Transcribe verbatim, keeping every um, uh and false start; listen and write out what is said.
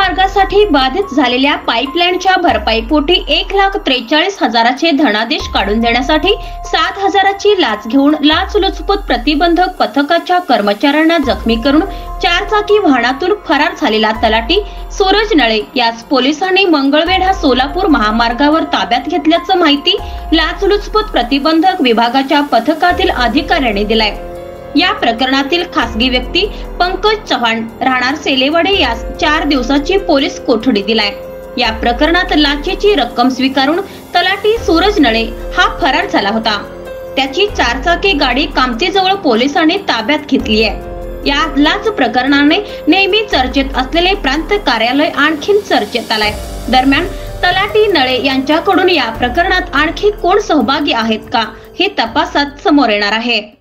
महामार्गासाठी बाधित झालेल्या पाईपलाईनच्या भरपाईपोटी एक लाख त्रेचाळीस हजाराचे धनादेश काढून देण्यासाठी सात हजाराची लाच घेऊन लाचलुचपत प्रतिबंधक पथकाच्या कर्मचाऱ्यांना जखमी करून चारचाकी वाहनातून फरार झालेला तलाठी सूरज नळे यास पोलिसांनी मंगळवेढा सोलापूर महामार्गावर ताब्यात घेतल्याचं माहिती लाचलुचपत प्रतिबंधक विभागाच्या पथकातील अधिकाऱ्यांनी दिलाय। या प्रकरणातील खासगी व्यक्ती पंकज चव्हाण राहणार सेलेवाडे यास चार दिवसाची पोलीस कोठडी दिलाय। या प्रकरणात लाचेची रक्कम स्वीकारून तलाठी सूरज नळे हा फरार झाला होता। त्याची चारचाकी गाडी कामतीजवळ पोलिसांनी ताब्यात घेतली आहे। या लाच प्रकरणाने नेहमी चर्चेत असलेले प्रांत कार्यालय आणखी चर्चेत आलाय। दरम्यान तलाठी नळे यांच्याकडून या प्रकरणात आणखी कोण सहभागी आहेत का हे तपासात समोर येणार आहे।